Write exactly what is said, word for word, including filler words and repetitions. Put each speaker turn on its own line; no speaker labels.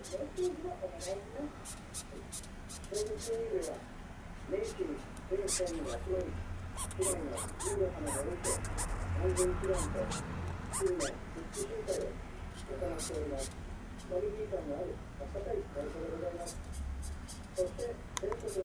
メッセージをお願いします。動物園では年始に全社員が集まり、市内の重要なのを受け、安全祈願と周年一致集会を行っております。ノリリー感のある温かい会社でございます。そして全国